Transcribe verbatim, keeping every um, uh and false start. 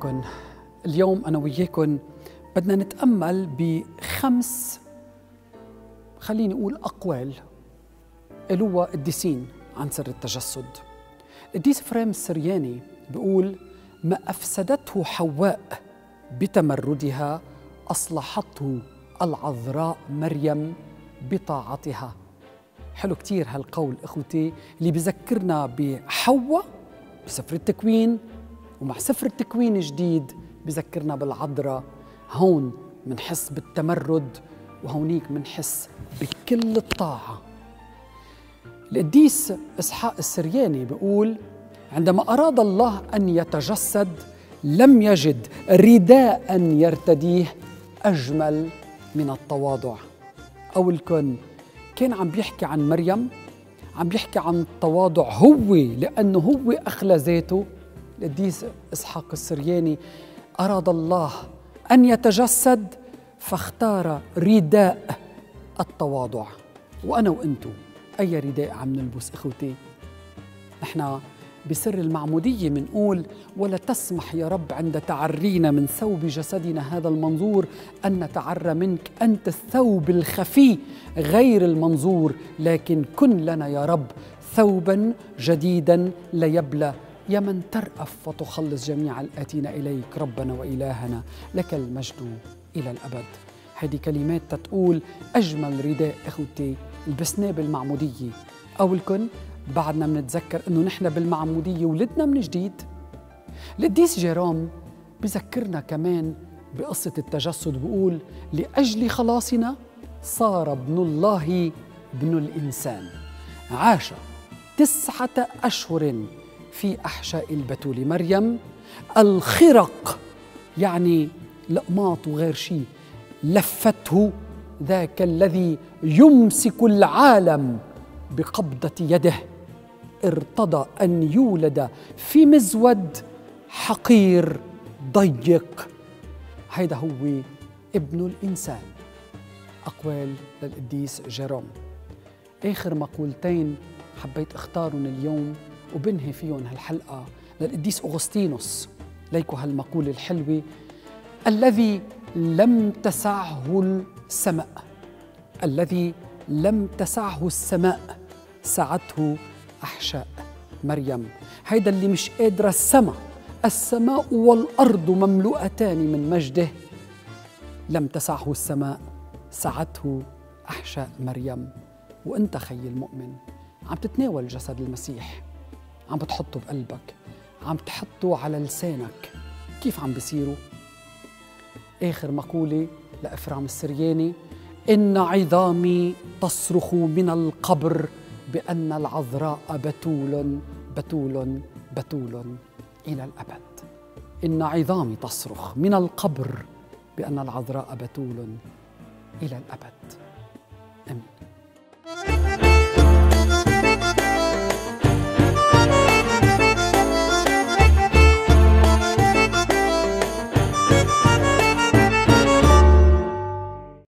عليكم. اليوم أنا وياكم بدنا نتأمل بخمس خليني أقول أقوال قالوها القديسين عن سر التجسد. القديس إفرام السرياني بيقول: ما أفسدته حواء بتمردها أصلحته العذراء مريم بطاعتها. حلو كتير هالقول إخوتي، اللي بذكرنا بحواء بسفر التكوين، ومع سفر التكوين جديد بذكرنا بالعذراء. هون منحس بالتمرد، وهونيك منحس بكل الطاعة. القديس إسحاق السرياني بيقول: عندما أراد الله أن يتجسد لم يجد رداء يرتديه أجمل من التواضع. أولكن كان عم بيحكي عن مريم، عم بيحكي عن التواضع هو، لأنه هو أخلى ذاته. القديس إسحاق السرياني أراد الله أن يتجسد فاختار رداء التواضع. وأنا وأنتو أي رداء عم نلبس إخوتي؟ نحن بسر المعمودية منقول: ولا تسمح يا رب عند تعرينا من ثوب جسدنا هذا المنظور أن نتعرى منك أنت الثوب الخفي غير المنظور، لكن كن لنا يا رب ثوبا جديدا لا يبلى، يا من ترأف وتخلص جميع الآتين إليك. ربنا وإلهنا لك المجد إلى الأبد. هذه كلمات تتقول أجمل رداء إخوتي لبسناه بالمعمودية. أولكن بعدنا منتذكر إنه نحن بالمعمودية ولدنا من جديد. القديس جيروم بذكرنا كمان بقصة التجسد، بيقول: لأجل خلاصنا صار ابن الله ابن الإنسان، عاش تسعة أشهر في أحشاء البتول مريم، الخرق يعني لقماط وغير شيء لفته ذاك الذي يمسك العالم بقبضة يده، ارتضى أن يولد في مزود حقير ضيق. هيدا هو ابن الإنسان. أقوال للقديس جيروم. آخر مقولتين حبيت اختارهم اليوم وبنهي فيهم هالحلقة للقديس أغسطينوس. ليكو هالمقولة الحلوة: الذي لم تسعه السماء، الذي لم تسعه السماء سعته أحشاء مريم. هيدا اللي مش قادرة السماء، السماء والأرض مملوءتان من مجده، لم تسعه السماء سعته أحشاء مريم. وأنت خي المؤمن عم تتناول جسد المسيح، عم بتحطه بقلبك، عم تحطه على لسانك، كيف عم بيصيروا؟ آخر مقولة لإفرام السرياني: إن عظامي تصرخ من القبر بأن العذراء بتول بتول بتول إلى الأبد. إن عظامي تصرخ من القبر بأن العذراء بتول إلى الأبد. آمين.